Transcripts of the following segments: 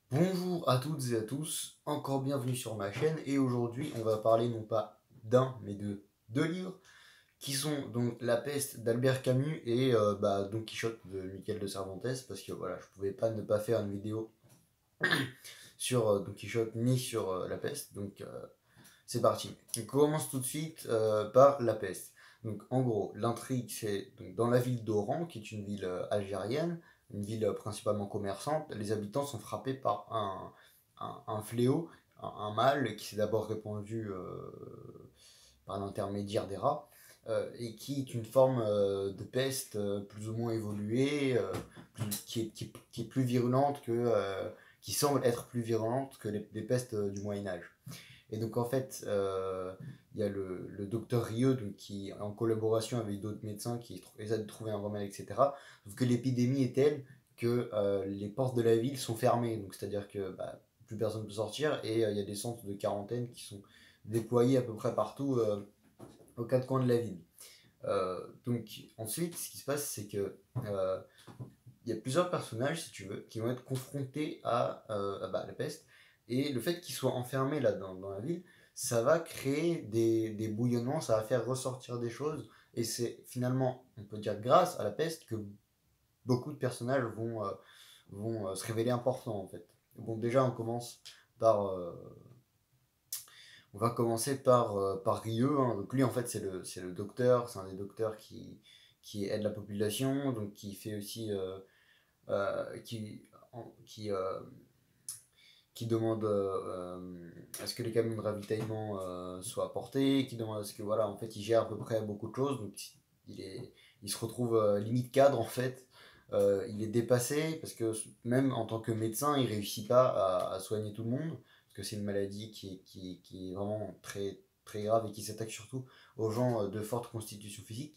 Bonjour à toutes et à tous, encore bienvenue sur ma chaîne et aujourd'hui on va parler non pas d'un mais de deux livres qui sont donc La Peste d'Albert Camus et Don Quichotte de Michel de Cervantes parce que voilà je pouvais pas ne pas faire une vidéo sur Don Quichotte ni sur La Peste donc c'est parti. On commence tout de suite par La Peste. Donc en gros l'intrigue c'est donc, dans la ville d'Oran qui est une ville algérienne, une ville principalement commerçante. Les habitants sont frappés par un fléau, un mal qui s'est d'abord répandu par l'intermédiaire des rats et qui est une forme de peste plus ou moins évoluée, qui est plus virulente qui semble être plus virulente que les pestes du Moyen Âge. Et donc en fait, il y a le docteur Rieu donc, qui, en collaboration avec d'autres médecins, qui essaient de trouver un remède, etc. Sauf que l'épidémie est telle que les portes de la ville sont fermées. Donc c'est-à-dire que plus personne ne peut sortir et il y a des centres de quarantaine qui sont déployés à peu près partout aux quatre coins de la ville. Donc ensuite, ce qui se passe, c'est que il y a plusieurs personnages, si tu veux, qui vont être confrontés à la peste. Et le fait qu'ils soient enfermés là dans la ville, ça va créer des bouillonnements, ça va faire ressortir des choses. Et c'est finalement, on peut dire, grâce à la peste que beaucoup de personnages vont se révéler importants en fait. Bon, déjà, par. On va commencer par Rieux. Hein. Donc, lui, en fait, c'est le docteur, c'est un des docteurs qui aide la population, donc qui fait aussi qui, qui, qui demande à ce que les camions de ravitaillement soient apportés, qui demande à ce que, voilà, en fait, il gère à peu près beaucoup de choses, donc il, est, il se retrouve limite cadre, en fait. Il est dépassé parce que même en tant que médecin, il réussit pas à soigner tout le monde, parce que c'est une maladie qui est vraiment très, très grave et qui s'attaque surtout aux gens de forte constitution physique.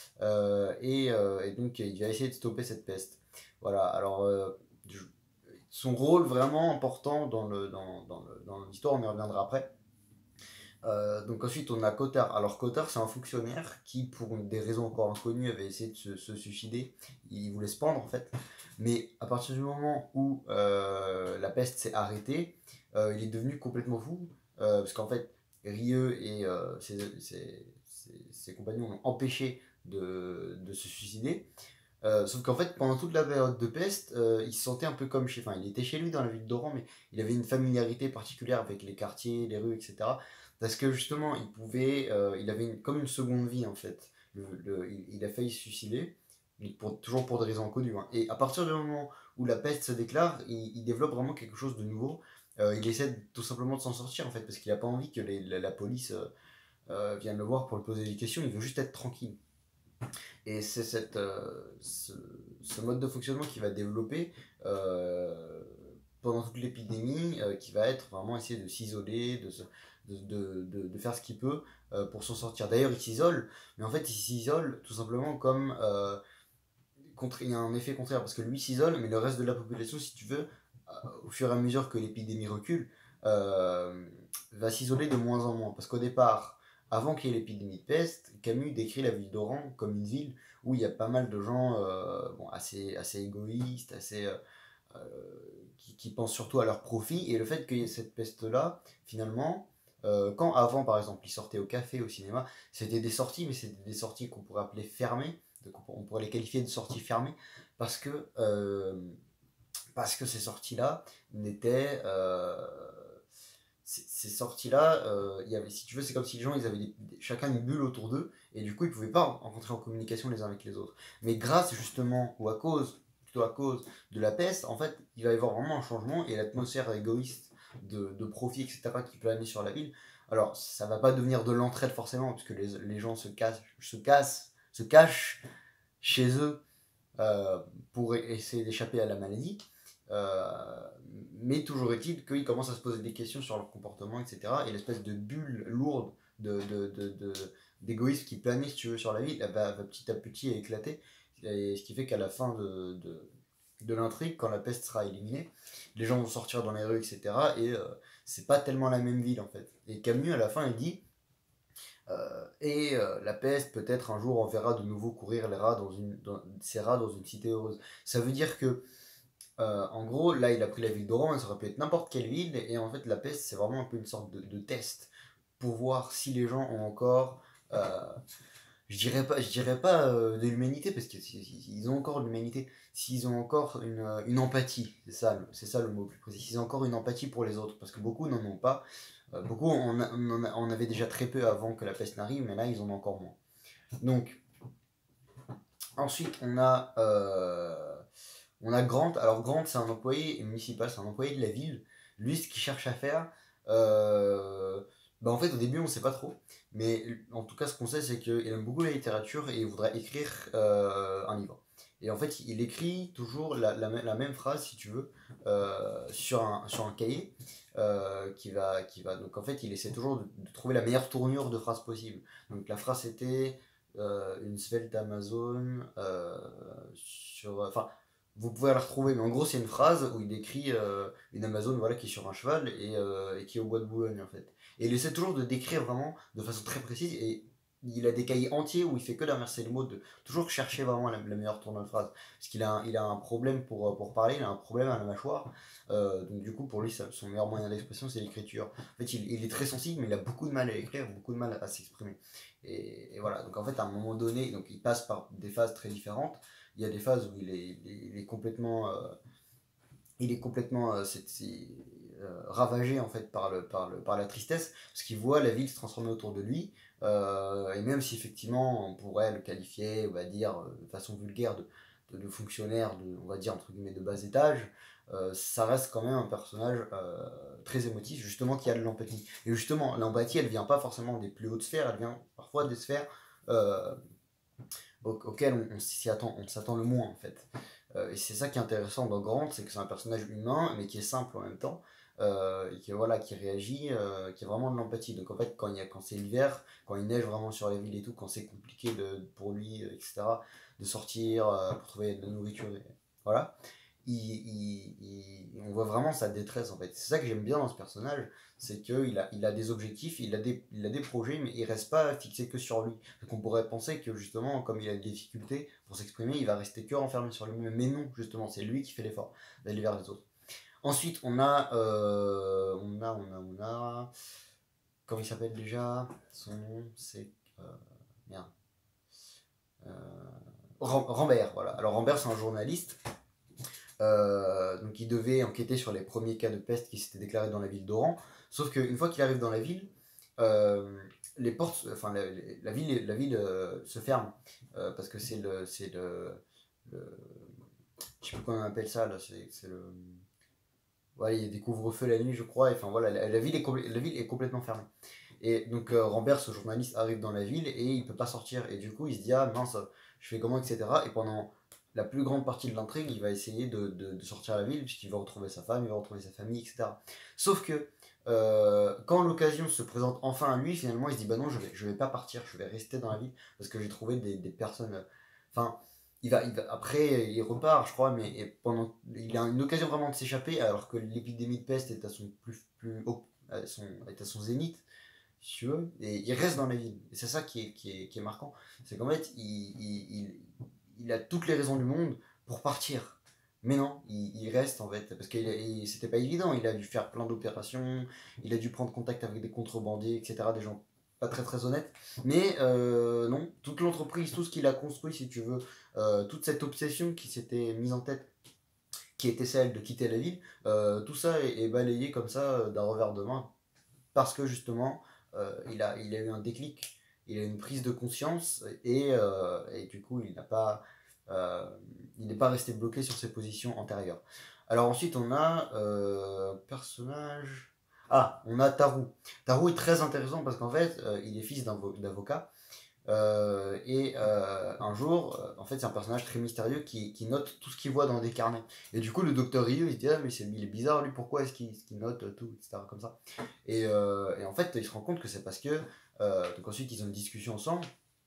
Et donc, il va essayer de stopper cette peste. Voilà, alors son rôle vraiment important dans l'histoire, on y reviendra après. Donc ensuite on a Cotard. Alors Cotard c'est un fonctionnaire qui pour des raisons encore inconnues avait essayé de se suicider. Il voulait se pendre en fait. Mais à partir du moment où la peste s'est arrêtée, il est devenu complètement fou. Parce qu'en fait Rieu et ses compagnons l'ont empêché de se suicider. Sauf qu'en fait, pendant toute la période de peste, il se sentait un peu comme chez. Enfin, il était chez lui dans la ville d'Oran, mais il avait une familiarité particulière avec les quartiers, les rues, etc. Parce que justement, il avait comme une seconde vie en fait. Il a failli se suicider, mais toujours pour des raisons inconnues. Hein. Et à partir du moment où la peste se déclare, il développe vraiment quelque chose de nouveau. Il essaie tout simplement de s'en sortir en fait, parce qu'il n'a pas envie que la police vienne le voir pour lui poser des questions. Il veut juste être tranquille. Et c'est ce mode de fonctionnement qui va développer pendant toute l'épidémie, qui va être vraiment essayer de s'isoler, de faire ce qu'il peut pour s'en sortir. D'ailleurs, il s'isole, mais en fait, il s'isole tout simplement comme. Il y a un effet contraire, parce que lui s'isole, mais le reste de la population, si tu veux, au fur et à mesure que l'épidémie recule, va s'isoler de moins en moins. Parce qu'au départ, avant qu'il y ait l'épidémie de peste, Camus décrit la ville d'Oran comme une ville où il y a pas mal de gens assez égoïstes, qui pensent surtout à leur profit. Et le fait qu'il y ait cette peste-là, finalement, quand avant, par exemple, ils sortaient au café, au cinéma, c'était des sorties, mais c'était des sorties qu'on pourrait appeler fermées, donc on pourrait les qualifier de sorties fermées, parce que, euh, parce que ces sorties-là n'étaient. Ces sorties-là, il y avait, si tu veux, c'est comme si les gens ils avaient chacun une bulle autour d'eux, et du coup ils ne pouvaient pas rentrer en communication les uns avec les autres. Mais grâce justement, ou plutôt à cause de la peste, en fait, il va y avoir vraiment un changement, et l'atmosphère égoïste de profit, etc., qui planait sur la ville. Alors, ça va pas devenir de l'entraide forcément, puisque les gens se cachent chez eux pour essayer d'échapper à la maladie. Euh, mais toujours est-il qu'ils commencent à se poser des questions sur leur comportement, etc. Et l'espèce de bulle lourde d'égoïsme qui planait, si tu veux, sur la ville, va petit à petit éclater. Et ce qui fait qu'à la fin de l'intrigue, quand la peste sera éliminée, les gens vont sortir dans les rues, etc. Et c'est pas tellement la même ville, en fait. Et Camus, à la fin, il dit la peste, peut-être un jour, on verra de nouveau courir ces rats dans une cité heureuse. Ça veut dire que En gros, là, il a pris la ville d'Oran, mais ça aurait pu être n'importe quelle ville, et en fait, la peste, c'est vraiment un peu une sorte de test pour voir si les gens ont encore, euh, je dirais pas de l'humanité, parce qu'ils ont encore de l'humanité, s'ils ont encore une empathie, c'est ça le mot plus précis, s'ils ont encore une empathie pour les autres, parce que beaucoup n'en ont pas, beaucoup on avait déjà très peu avant que la peste n'arrive, mais là, ils en ont encore moins. Donc, ensuite, on a Grant. Alors Grant, c'est un employé municipal, c'est un employé de la ville. Lui, ce qu'il cherche à faire, en fait, au début, on sait pas trop. Mais en tout cas, ce qu'on sait, c'est qu'il aime beaucoup la littérature et il voudrait écrire un livre. Et en fait, il écrit toujours la même phrase, si tu veux, sur un cahier Donc en fait, il essaie toujours de trouver la meilleure tournure de phrase possible. Donc la phrase était une svelte Amazon Enfin, vous pouvez la retrouver, mais en gros, c'est une phrase où il décrit une Amazone, voilà, qui est sur un cheval et qui est au bois de Boulogne, en fait. Et il essaie toujours de décrire vraiment de façon très précise, et il a des cahiers entiers où il fait que d'inverser les mots, de toujours chercher vraiment la meilleure tournure de phrase. Parce qu'il a un problème pour parler, il a un problème à la mâchoire. Donc, du coup, pour lui, son meilleur moyen d'expression, c'est l'écriture. En fait, il est très sensible, mais il a beaucoup de mal à écrire, beaucoup de mal à s'exprimer. Et voilà, donc en fait, à un moment donné, donc il passe par des phases très différentes. Il y a des phases où il est complètement, ravagé en fait par la tristesse, parce qu'il voit la ville se transformer autour de lui, et même si effectivement on pourrait le qualifier, on va dire, de façon vulgaire, de fonctionnaire, on va dire entre guillemets de bas étage, ça reste quand même un personnage très émotif, justement qui a de l'empathie. Et justement, l'empathie, elle vient pas forcément des plus hautes sphères, elle vient parfois des sphères euh, auxquelles on s'attend le moins en fait. Et c'est ça qui est intéressant dans Grant, c'est que c'est un personnage humain, mais qui est simple en même temps, et qui réagit, qui a vraiment de l'empathie. Donc en fait, quand c'est l'hiver, quand il neige vraiment sur la ville et tout, quand c'est compliqué pour lui, etc., de sortir pour trouver de la nourriture, voilà, on voit vraiment sa détresse en fait. C'est ça que j'aime bien dans ce personnage, c'est qu'il a des objectifs, il a des projets, mais il reste pas fixé que sur lui. Donc on pourrait penser que justement, comme il a des difficultés pour s'exprimer, il va rester que renfermé sur lui-même. Mais non, justement, c'est lui qui fait l'effort d'aller vers les autres. Ensuite, comment il s'appelle déjà? Son nom, c'est. euh, Merde. Euh, Rambert, voilà. Alors Rambert, c'est un journaliste. Donc il devait enquêter sur les premiers cas de peste qui s'étaient déclarés dans la ville d'Oran. Sauf qu'une fois qu'il arrive dans la ville, les portes, enfin la ville se ferme parce que le- je sais plus comment on appelle ça là, c'est le, ouais, il y a des couvre-feux la nuit je crois. Et enfin voilà, la ville est complètement fermée. Et donc Rambert, ce journaliste, arrive dans la ville et il peut pas sortir. Et du coup, il se dit ah mince, je fais comment, etc. Et pendant la plus grande partie de l'intrigue, il va essayer de sortir à la ville puisqu'il va retrouver sa femme, il va retrouver sa famille, etc. Sauf que quand l'occasion se présente enfin à lui, finalement, il se dit bah non, je vais pas partir, je vais rester dans la ville parce que j'ai trouvé des personnes. Enfin, après, il repart, je crois, mais il a une occasion vraiment de s'échapper alors que l'épidémie de peste est à son plus haut, est à son zénith, si tu veux, et il reste dans la ville. Et c'est ça qui est marquant. C'est qu'en fait, il a toutes les raisons du monde pour partir. Mais non, il reste en fait, parce que c'était pas évident. Il a dû faire plein d'opérations, il a dû prendre contact avec des contrebandiers, etc., des gens pas très très honnêtes. Mais non, toute l'entreprise, tout ce qu'il a construit, si tu veux, toute cette obsession qui s'était mise en tête, qui était celle de quitter la ville, tout ça est balayé comme ça d'un revers de main parce que justement, il a eu un déclic, il a eu une prise de conscience et du coup, euh, il n'est pas resté bloqué sur ses positions antérieures. Alors ensuite, on a personnage. Ah, on a Taru. Taru est très intéressant parce qu'en fait, il est fils d'avocat. Un jour, en fait, c'est un personnage très mystérieux qui note tout ce qu'il voit dans des carnets. Et du coup, le docteur Ryu, il se dit ah, mais il est bizarre, lui, pourquoi est-ce qu'il note tout, etc. comme ça. Et en fait, il se rend compte que c'est parce que. Donc ensuite, ils ont une discussion ensemble,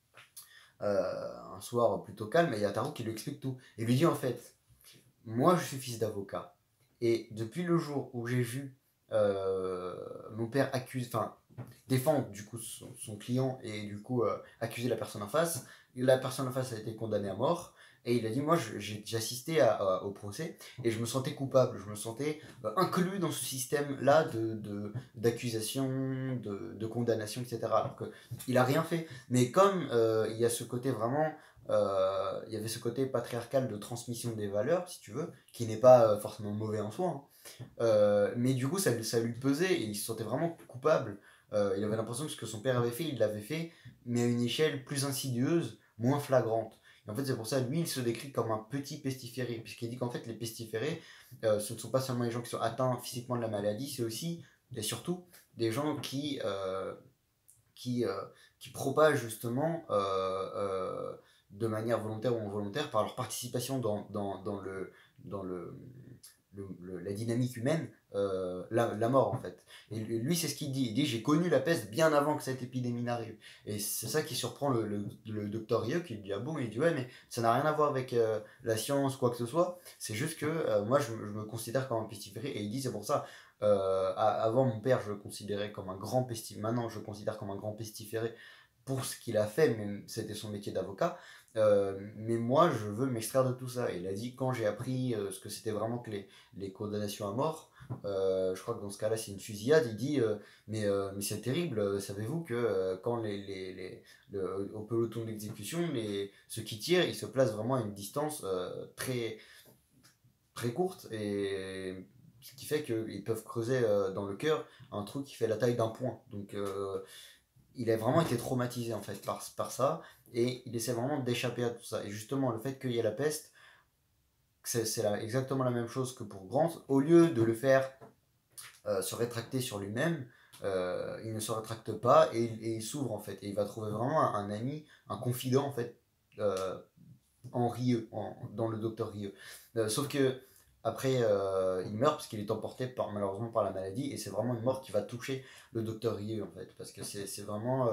un soir plutôt calme, et il y a Taro qui lui explique tout. Et lui dit en fait, moi je suis fils d'avocat, et depuis le jour où j'ai vu mon père défendre du coup son client et du coup accuser la personne en face a été condamnée à mort. Et il a dit, moi j'ai assisté au procès et je me sentais coupable, je me sentais inclus dans ce système-là d'accusation, de condamnation, etc. Alors qu'il a rien fait. Mais comme il y a ce côté vraiment, il y avait ce côté patriarcal de transmission des valeurs, si tu veux, qui n'est pas forcément mauvais en soi, hein. Mais du coup, ça lui pesait et il se sentait vraiment coupable. Il avait l'impression que ce que son père avait fait, il l'avait fait, mais à une échelle plus insidieuse, moins flagrante. Et en fait, c'est pour ça, lui, il se décrit comme un petit pestiféré, puisqu'il dit qu'en fait, les pestiférés, ce ne sont pas seulement les gens qui sont atteints physiquement de la maladie, c'est aussi, et surtout, des gens qui, euh, qui propagent justement de manière volontaire ou involontaire par leur participation dans la dynamique humaine, la mort en fait. Et lui, c'est ce qu'il dit. Il dit, j'ai connu la peste bien avant que cette épidémie n'arrive. Et c'est ça qui surprend le docteur Rieu, qui lui dit, ah bon, il dit, ouais, mais ça n'a rien à voir avec la science, quoi que ce soit. C'est juste que moi, je me considère comme un pestiféré. Et il dit, c'est pour ça, avant mon père, je le considérais comme un grand pestiféré. Maintenant, je le considère comme un grand pestiféré pour ce qu'il a fait, mais c'était son métier d'avocat. Mais moi, je veux m'extraire de tout ça. Et il a dit, quand j'ai appris ce que c'était vraiment que les condamnations à mort, je crois que dans ce cas-là, c'est une fusillade, il dit, mais c'est terrible, savez-vous que quand au peloton d'exécution, ceux qui tirent, ils se placent vraiment à une distance très, très courte, et ce qui fait qu'ils peuvent creuser dans le cœur un trou qui fait la taille d'un point. Donc il a vraiment été traumatisé en fait par ça, et il essaie vraiment d'échapper à tout ça. Et justement, le fait qu'il y ait la peste, c'est exactement la même chose que pour Grant. Au lieu de le faire se rétracter sur lui-même, il ne se rétracte pas et il s'ouvre en fait. Et il va trouver vraiment un ami, un confident en fait, euh, en Rieux, dans le docteur Rieux. Sauf que après, il meurt parce qu'il est emporté malheureusement par la maladie, et c'est vraiment une mort qui va toucher le docteur Rieux en fait, parce que c'est vraiment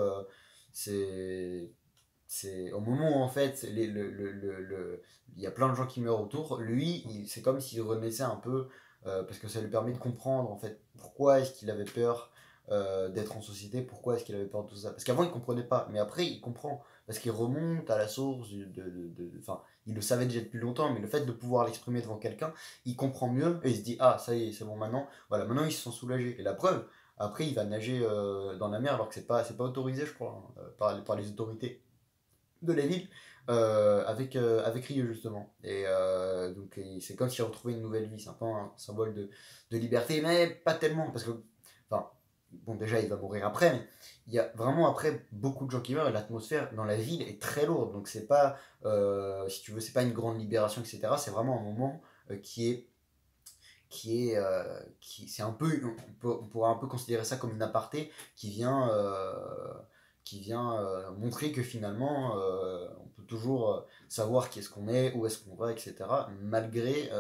c'est c'est au moment où en fait il y a plein de gens qui meurent autour, lui c'est comme s'il renaissait un peu, parce que ça lui permet de comprendre en fait pourquoi est-ce qu'il avait peur d'être en société, pourquoi est-ce qu'il avait peur de tout ça, parce qu'avant il comprenait pas, mais après il comprend parce qu'il remonte à la source enfin, il le savait déjà depuis longtemps, mais le fait de pouvoir l'exprimer devant quelqu'un, il comprend mieux et il se dit, ah ça y est, c'est bon, maintenant voilà, maintenant ils se sont soulagés. Et la preuve, après il va nager dans la mer alors que c'est pas autorisé, je crois, hein, par les autorités de la ville, avec Rio justement. Et donc c'est comme s'il retrouvait une nouvelle vie, c'est un peu un symbole de liberté, mais pas tellement, parce que, enfin, bon, déjà il va mourir après, mais il y a vraiment après beaucoup de gens qui meurent, et l'atmosphère dans la ville est très lourde, donc c'est pas, si tu veux, c'est pas une grande libération, etc. C'est vraiment un moment c'est un peu, on pourrait un peu considérer ça comme une aparté qui vient montrer que finalement on peut toujours savoir qui est-ce qu'on est, où est-ce qu'on va, etc. malgré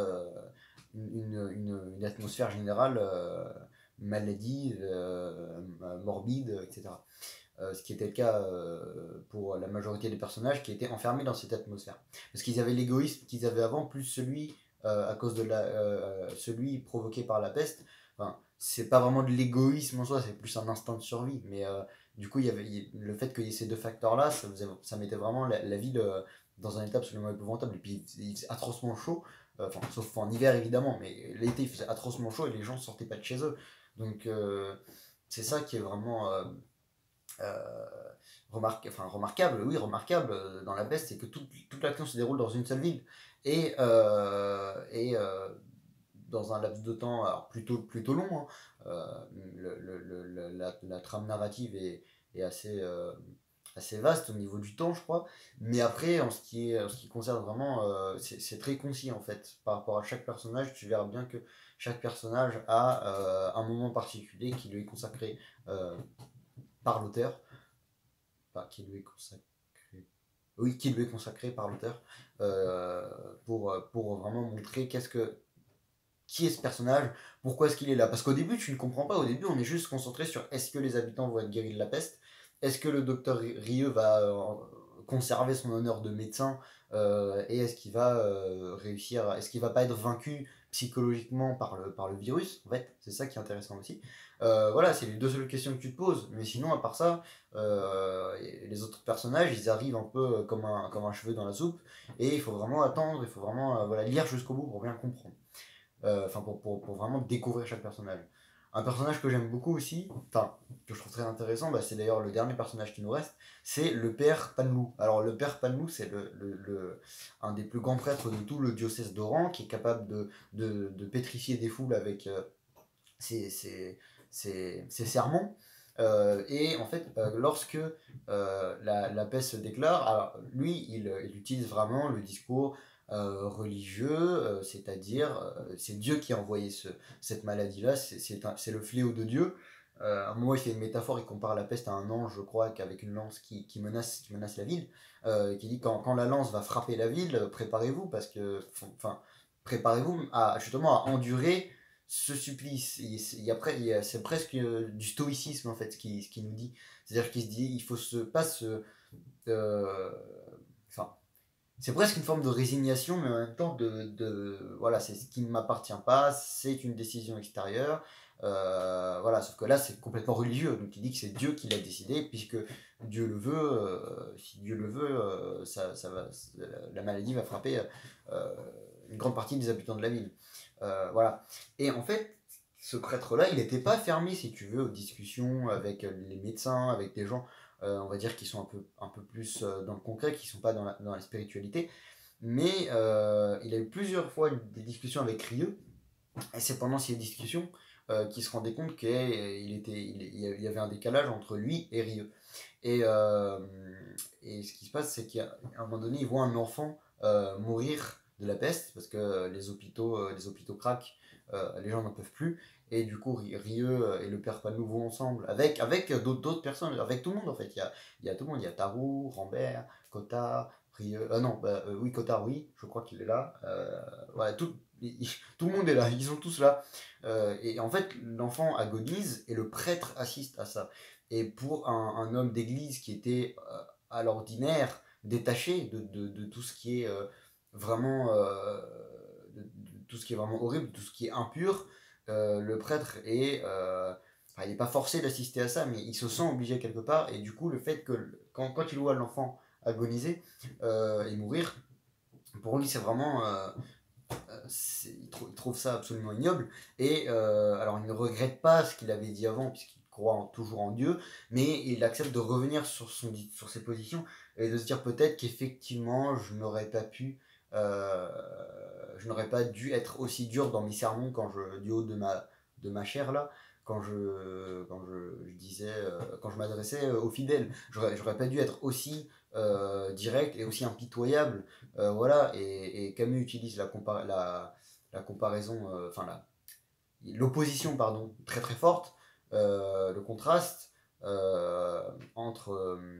une atmosphère générale maladie, morbide, etc. Ce qui était le cas pour la majorité des personnages qui étaient enfermés dans cette atmosphère. Parce qu'ils avaient l'égoïsme qu'ils avaient avant, plus celui à cause de celui provoqué par la peste. Enfin, c'est pas vraiment de l'égoïsme en soi, c'est plus un instinct de survie. Mais du coup, le fait qu'il y ait ces deux facteurs-là, ça mettait vraiment la ville dans un état absolument épouvantable. Et puis il faisait atrocement chaud, enfin, sauf en hiver évidemment, mais l'été il faisait atrocement chaud et les gens sortaient pas de chez eux. Donc c'est ça qui est vraiment euh, remarquable, oui, remarquable dans la peste, c'est que toute l'action se déroule dans une seule ville. Et dans un laps de temps alors plutôt long, hein. La trame narrative est assez vaste au niveau du temps, je crois. Mais après, en ce qui concerne vraiment, c'est très concis en fait. Par rapport à chaque personnage, tu verras bien que chaque personnage a un moment particulier qui lui est consacré par l'auteur, enfin, qui lui est consacré, oui, qui lui est consacré par l'auteur, euh, pour vraiment montrer qui est ce personnage, pourquoi est-ce qu'il est là. Parce qu'au début, tu ne comprends pas. Au début, on est juste concentré sur est-ce que les habitants vont être guéris de la peste, est-ce que le docteur Rieux va conserver son honneur de médecin, et est-ce qu'il va réussir, est-ce qu'il va pas être vaincu psychologiquement par le virus, en fait, c'est ça qui est intéressant aussi. Voilà, c'est les deux seules questions que tu te poses, mais sinon, à part ça, les autres personnages, ils arrivent un peu comme un cheveu dans la soupe, et il faut vraiment attendre, il faut vraiment voilà, lire jusqu'au bout pour bien comprendre. Enfin pour vraiment découvrir chaque personnage. Un personnage que j'aime beaucoup aussi, enfin que je trouve très intéressant, bah, c'est d'ailleurs le dernier personnage qui nous reste, c'est le père Panlou. Alors le père Panlou, c'est un des plus grands prêtres de tout le diocèse d'Oran, qui est capable de pétrifier des foules avec ses, ses, ses sermons. Et en fait, lorsque la peste se déclare, alors lui, il utilise vraiment le discours religieux, c'est-à-dire c'est Dieu qui a envoyé cette maladie-là, c'est le fléau de Dieu. À un moment, il fait une métaphore, il compare la peste à un ange, je crois, qu'avec une lance qui menace la ville, qui dit quand la lance va frapper la ville, préparez-vous, parce que, enfin, préparez-vous justement à endurer ce supplice. C'est presque du stoïcisme en fait ce qui nous dit. C'est-à-dire qu'il se dit, il faut pas se. euh, Enfin, c'est presque une forme de résignation, mais en même temps voilà, c'est ce qui ne m'appartient pas, c'est une décision extérieure. Voilà, sauf que là c'est complètement religieux, donc il dit que c'est Dieu qui l'a décidé, puisque Dieu le veut, si Dieu le veut, la maladie va frapper euh, une grande partie des habitants de la ville. Voilà. Et en fait, ce prêtre-là, il n'était pas fermé, si tu veux, aux discussions avec les médecins, avec des gens, on va dire, qui sont un peu plus dans le concret, qui ne sont pas dans la spiritualité. Mais il a eu plusieurs fois des discussions avec Rieux, et c'est pendant ces discussions qu'il se rendait compte qu'il y avait un décalage entre lui et Rieux. Et, euh, et ce qui se passe, c'est qu'à un moment donné, il voit un enfant mourir de la peste, parce que les hôpitaux craquent, les gens n'en peuvent plus. Et du coup, Rieux et le père Panou vont ensemble, avec d'autres personnes, avec tout le monde en fait. Il y a tout le monde, il y a Tarou, Rambert, Cottard, Rieux. Non, oui, Cottard, oui, je crois qu'il est là. Voilà, tout le monde est là, ils sont tous là. Et en fait, l'enfant agonise et le prêtre assiste à ça. Et pour un homme d'église qui était à l'ordinaire détaché de tout ce qui est vraiment de tout ce qui est vraiment horrible, de tout ce qui est impur, le prêtre enfin, il n'est pas forcé d'assister à ça, mais il se sent obligé quelque part. Et du coup, le fait que quand il voit l'enfant agoniser et mourir, pour lui, c'est vraiment il trouve ça absolument ignoble. Et alors, il ne regrette pas ce qu'il avait dit avant, puisqu'il croit toujours en Dieu, mais il accepte de revenir sur ses positions et de se dire peut-être qu'effectivement, euh, je n'aurais pas dû être aussi dur dans mes sermons du haut de ma chair là. Quand je disais, quand je m'adressais aux fidèles, j'aurais pas dû être aussi direct et aussi impitoyable. Voilà, et Camus utilise la comparaison, enfin l'opposition, pardon, très très forte, le contraste entre,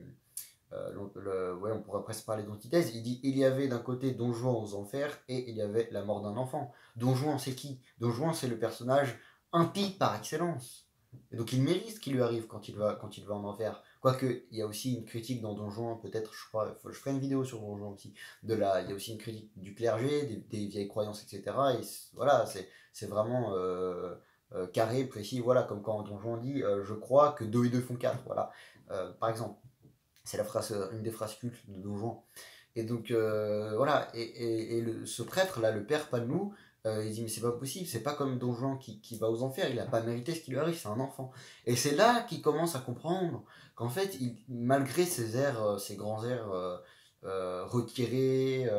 ouais, on pourrait presque parler d'antithèse. Il dit il y avait d'un côté Don Juan aux enfers et il y avait la mort d'un enfant. Don Juan, c'est qui? Don Juan, c'est le personnage impie par excellence. Et donc il mérite ce qui lui arrive quand il va en enfer. Quoique, il y a aussi une critique dans Don Juan, peut-être, je crois, je ferai une vidéo sur Don Juan aussi. Il y a aussi une critique du clergé, des vieilles croyances, etc. Et voilà, c'est vraiment carré, précis. Voilà, comme quand Don Juan dit je crois que 2 et 2 font 4. Voilà, par exemple. C'est une des phrases cultes de Don Juan. Et donc, voilà. Et ce prêtre-là, le père Panou, il dit mais c'est pas possible, c'est pas comme Don Juan qui va aux enfers, il a pas mérité ce qui lui arrive, c'est un enfant. Et c'est là qu'il commence à comprendre qu'en fait, malgré ses grands airs retirés,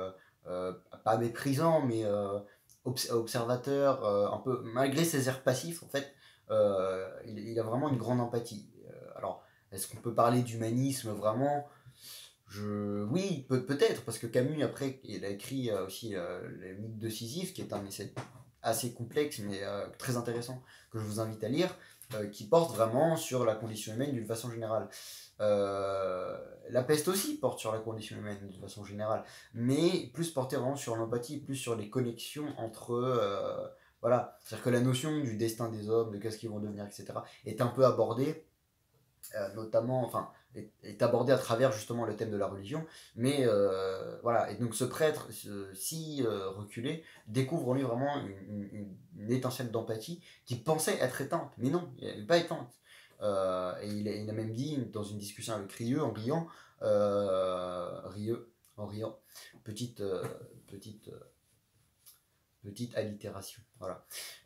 pas méprisants, mais observateurs, un peu, malgré ses airs passifs, en fait, il a vraiment une grande empathie. Alors, est-ce qu'on peut parler d'humanisme vraiment? Oui, peut-être, parce que Camus, après, il a écrit aussi le mythe de Sisyphe, qui est un essai assez complexe, mais très intéressant, que je vous invite à lire, qui porte vraiment sur la condition humaine d'une façon générale. La peste aussi porte sur la condition humaine d'une façon générale, mais plus porté vraiment sur l'empathie, plus sur les connexions entre voilà, c'est-à-dire que la notion du destin des hommes, de qu'est-ce qu'ils vont devenir, etc., est un peu abordée notamment, enfin, est abordé à travers justement le thème de la religion, mais voilà, et donc ce prêtre, si reculé, découvre en lui vraiment une étincelle d'empathie qui pensait être éteinte, mais non, elle n'est pas éteinte. Et il a même dit dans une discussion avec Rieux, en riant, petite, petite petite allitération. Voilà.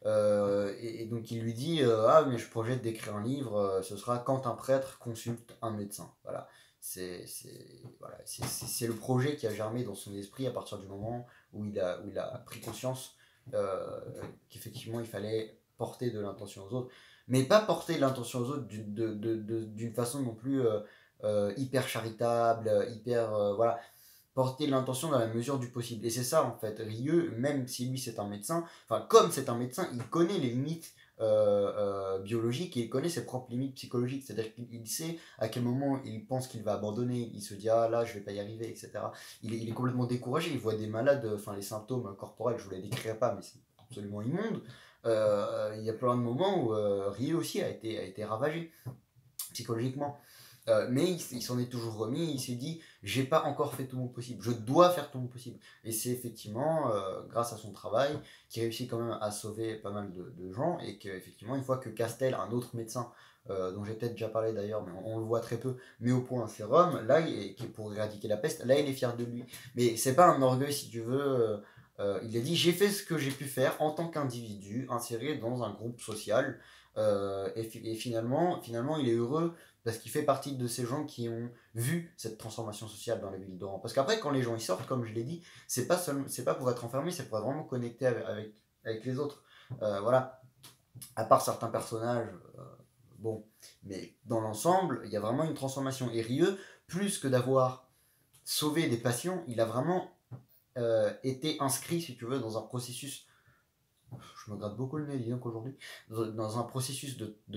Et donc il lui dit ah, mais je projette d'écrire un livre, ce sera quand un prêtre consulte un médecin. Voilà. Voilà. C'est le projet qui a germé dans son esprit à partir du moment où il a pris conscience qu'effectivement il fallait porter de l'intention aux autres. Mais pas porter de l'intention aux autres d'une façon non plus hyper charitable, hyper. Voilà, porter l'intention dans la mesure du possible. Et c'est ça, en fait. Rieux, même si lui c'est un médecin, enfin, comme c'est un médecin, il connaît les limites biologiques et il connaît ses propres limites psychologiques. C'est-à-dire qu'il sait à quel moment il pense qu'il va abandonner, il se dit ah là je vais pas y arriver, etc. Il est complètement découragé, il voit des malades, enfin les symptômes corporels, je vous les décrirai pas, mais c'est absolument immonde. Il y a plein de moments où Rieux aussi a été ravagé psychologiquement. Mais il s'en est toujours remis, il s'est dit j'ai pas encore fait tout mon possible, je dois faire tout mon possible. Et c'est effectivement grâce à son travail qu'il réussit quand même à sauver pas mal de gens, et qu'effectivement une fois que Castel, un autre médecin dont j'ai peut-être déjà parlé d'ailleurs, mais on le voit très peu, met au point un sérum, là, qui est pour éradiquer la peste, là il est fier de lui. Mais c'est pas un orgueil si tu veux. Il a dit j'ai fait ce que j'ai pu faire en tant qu'individu inséré dans un groupe social, et finalement il est heureux parce qu'il fait partie de ces gens qui ont vu cette transformation sociale dans la ville d'Oran. Parce qu'après, quand les gens y sortent, comme je l'ai dit, c'est pas pour être enfermé, c'est pour être vraiment connecté avec les autres. Voilà, à part certains personnages, bon, mais dans l'ensemble, il y a vraiment une transformation. Et Rieux, plus que d'avoir sauvé des patients, il a vraiment été inscrit, si tu veux, dans un processus. Je me gratte beaucoup le nez, dis donc aujourd'hui, dans un processus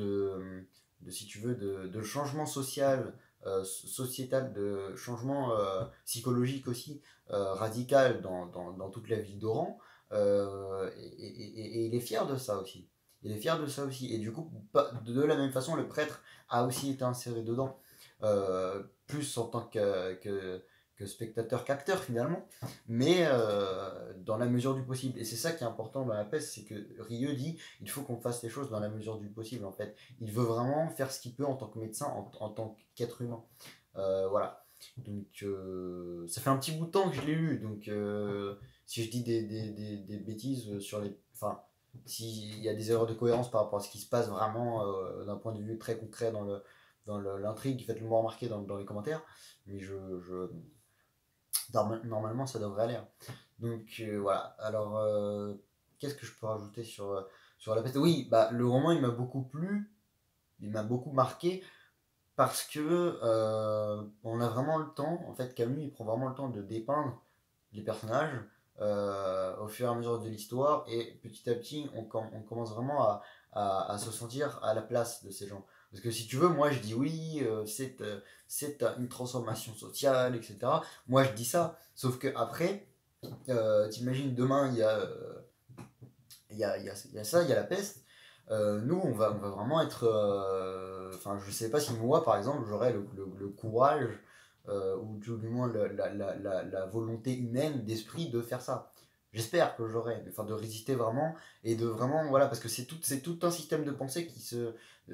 si tu veux, de changement social, sociétal, de changement psychologique aussi, radical dans toute la ville d'Oran. Et il est fier de ça aussi. Il est fier de ça aussi. Et du coup, de la même façon, le prêtre a aussi été inséré dedans. Plus en tant que spectateur qu'acteur finalement, mais dans la mesure du possible. Et c'est ça qui est important dans la peste, c'est que Rieux dit il faut qu'on fasse les choses dans la mesure du possible en fait. Il veut vraiment faire ce qu'il peut en tant que médecin, en tant qu'être humain. Voilà. Donc ça fait un petit bout de temps que je l'ai lu, donc si je dis des bêtises sur les. Enfin, s'il y a des erreurs de cohérence par rapport à ce qui se passe vraiment d'un point de vue très concret dans l'intrigue, faites-le moi remarquer dans les commentaires. Mais normalement, ça devrait aller. Donc voilà. Alors, qu'est-ce que je peux rajouter sur la peste? Oui, bah, le roman, il m'a beaucoup plu. Il m'a beaucoup marqué parce que on a vraiment le temps. En fait, Camus, il prend vraiment le temps de dépeindre les personnages au fur et à mesure de l'histoire. Et petit à petit, on commence vraiment à se sentir à la place de ces gens. Parce que si tu veux, moi je dis oui, c'est une transformation sociale, etc. Moi je dis ça. Sauf que après, t'imagines demain, il y a ça, il y a la peste. Nous, on va vraiment être. Enfin, je sais pas si moi, par exemple, j'aurais le courage, ou tout du moins la volonté humaine, d'esprit de faire ça. J'espère que j'aurai, enfin de résister vraiment, et de vraiment, voilà, parce que c'est tout un système de pensée qui se.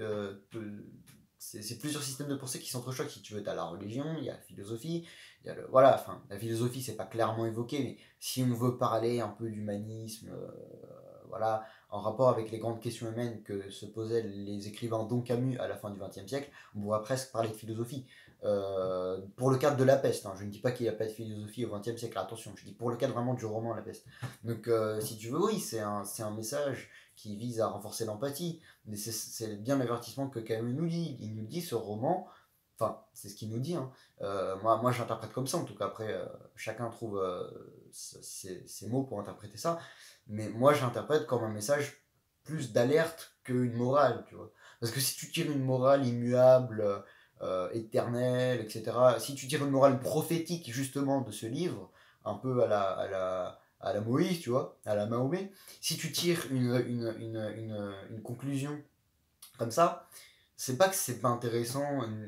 C'est plusieurs systèmes de pensée qui s'entrechoquent. Si tu veux, tu as la religion, il y a la philosophie, il y a voilà, enfin, la philosophie, c'est pas clairement évoqué, mais si on veut parler un peu d'humanisme, voilà, en rapport avec les grandes questions humaines que se posaient les écrivains dont Camus à la fin du XXe siècle, on pourrait presque parler de philosophie. Pour le cadre de La Peste, hein, je ne dis pas qu'il n'y a pas de philosophie au XXe siècle, attention, je dis pour le cadre vraiment du roman La Peste. Donc, si tu veux, oui, c'est un message qui vise à renforcer l'empathie, mais c'est bien l'avertissement que Camus nous dit. Il nous dit ce roman, enfin, c'est ce qu'il nous dit, hein. Moi j'interprète comme ça, en tout cas, après, chacun trouve ses mots pour interpréter ça. Mais moi, j'interprète comme un message plus d'alerte qu'une morale, tu vois. Parce que si tu tires une morale immuable, éternelle, etc., si tu tires une morale prophétique, justement, de ce livre, un peu à la Moïse, tu vois, à la Mahomet, si tu tires une conclusion comme ça c'est pas que c'est pas intéressant,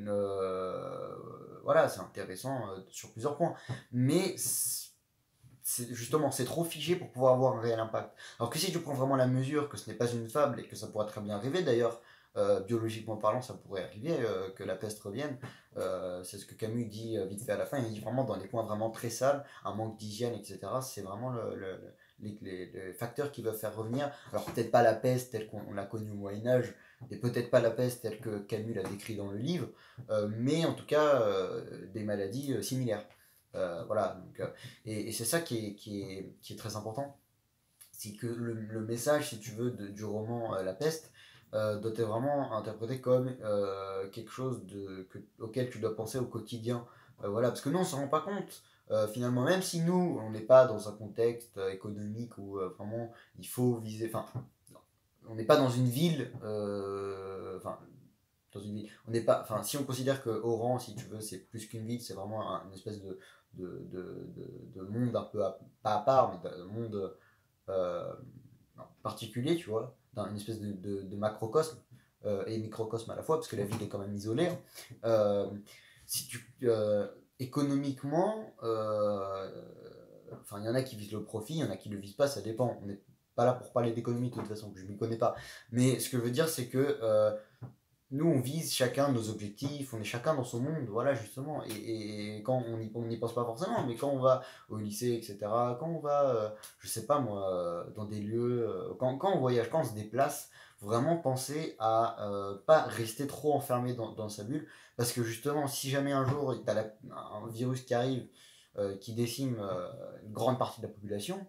voilà, c'est intéressant sur plusieurs points, mais justement, c'est trop figé pour pouvoir avoir un réel impact. Alors que si tu prends vraiment la mesure que ce n'est pas une fable et que ça pourrait très bien arriver, d'ailleurs, biologiquement parlant, ça pourrait arriver que la peste revienne. C'est ce que Camus dit vite fait à la fin. Il dit vraiment dans des coins vraiment très sales, un manque d'hygiène, etc. C'est vraiment les facteurs qui peuvent faire revenir. Alors peut-être pas la peste telle qu'on l'a connue au Moyen Âge, et peut-être pas la peste telle que Camus l'a décrit dans le livre, mais en tout cas des maladies similaires. Voilà, donc, et c'est ça qui est très important. C'est que le message, si tu veux, du roman La Peste doit être vraiment interprété comme quelque chose auquel tu dois penser au quotidien. Voilà, parce que nous, on s'en rend pas compte. Finalement, même si nous, on n'est pas dans un contexte économique où vraiment il faut viser. Enfin, on n'est pas dans une ville. Enfin, dans une ville. On n'est pas. Enfin, si on considère que Oran, si tu veux, c'est plus qu'une ville, c'est vraiment une espèce de monde un peu pas à part, mais de monde euh, particulier, tu vois, dans une espèce de macrocosme et microcosme à la fois, parce que la ville est quand même isolée. Si tu, économiquement, enfin, il y en a qui visent le profit, il y en a qui le visent pas, ça dépend. On n'est pas là pour parler d'économie de toute façon, je ne m'y connais pas. Mais ce que je veux dire, c'est que nous, on vise chacun nos objectifs, on est chacun dans son monde, voilà, justement. Et quand on n'y pense pas forcément, mais quand on va au lycée, etc., quand on va, je sais pas moi, dans des lieux, quand on voyage, quand on se déplace, faut vraiment penser à pas rester trop enfermé dans sa bulle, parce que justement, si jamais un jour, tu as un virus qui arrive, qui décime une grande partie de la population,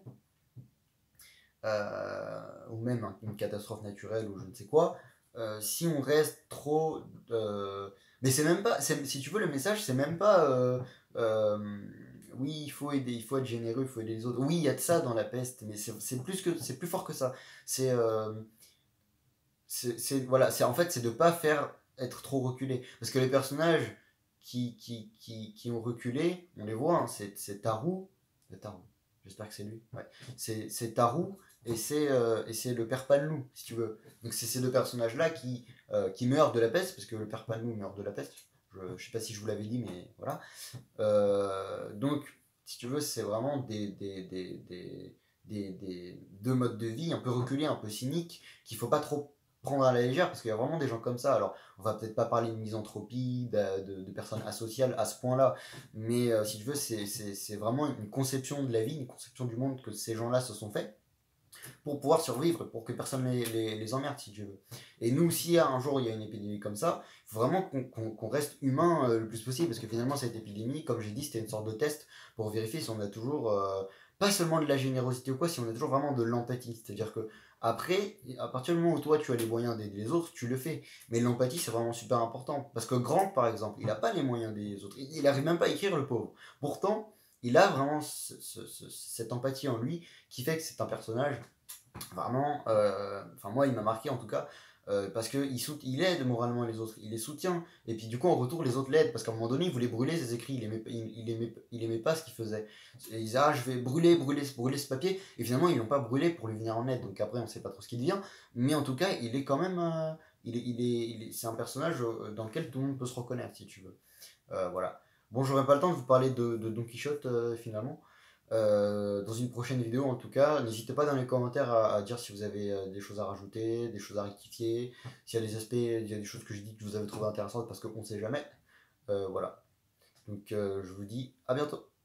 ou même une catastrophe naturelle ou je ne sais quoi, si on reste trop. Mais c'est même pas. Si tu veux, le message, c'est même pas. Oui, il faut aider, il faut être généreux, il faut aider les autres. Oui, il y a de ça dans la peste, mais c'est plus fort que ça. C'est. Voilà, en fait, c'est de pas faire être trop reculé. Parce que les personnages qui ont reculé, on les voit, hein, c'est Tarou. Tarou, j'espère que c'est lui. Ouais. C'est Tarou et c'est le père Panlou, si tu veux. Donc c'est ces deux personnages-là qui meurent de la peste, parce que le père Panlou meurt de la peste. Je sais pas si je vous l'avais dit, mais voilà. Donc, si tu veux, c'est vraiment des deux modes de vie un peu reculés, un peu cyniques, qu'il faut pas trop prendre à la légère, parce qu'il y a vraiment des gens comme ça. Alors, on va peut-être pas parler de misanthropie, de personnes asociales à ce point-là, mais si tu veux, c'est vraiment une conception de la vie, une conception du monde que ces gens-là se sont fait pour pouvoir survivre, pour que personne les emmerde, si tu veux. Et nous, si un jour il y a une épidémie comme ça, il faut vraiment qu'on reste humain le plus possible, parce que finalement, cette épidémie, comme j'ai dit, c'était une sorte de test pour vérifier si on a toujours, pas seulement de la générosité ou quoi, si on a toujours vraiment de l'empathie. C'est-à-dire que après, à partir du moment où toi tu as les moyens d'aider les autres, tu le fais. Mais l'empathie, c'est vraiment super important. Parce que Grant, par exemple, il n'a pas les moyens d'aider les autres. Il n'arrive même pas à écrire, le pauvre. Pourtant, il a vraiment cette empathie en lui qui fait que c'est un personnage vraiment, enfin moi il m'a marqué en tout cas, parce qu'il aide moralement les autres, il les soutient, et puis du coup en retour les autres l'aident, parce qu'à un moment donné il voulait brûler ses écrits, il aimait pas ce qu'il faisait. Et il disait je vais brûler ce papier, et finalement ils l'ont pas brûlé pour lui venir en aide, donc après on sait pas trop ce qu'il devient, mais en tout cas il est quand même, c'est un personnage dans lequel tout le monde peut se reconnaître si tu veux. Voilà. Bon, j'aurais pas le temps de vous parler de Don Quichotte finalement. Dans une prochaine vidéo en tout cas, n'hésitez pas dans les commentaires à dire si vous avez des choses à rajouter, des choses à rectifier, s'il y a des aspects, il y a des choses que je dis que vous avez trouvé intéressantes parce qu'on ne sait jamais. Voilà. Donc je vous dis à bientôt.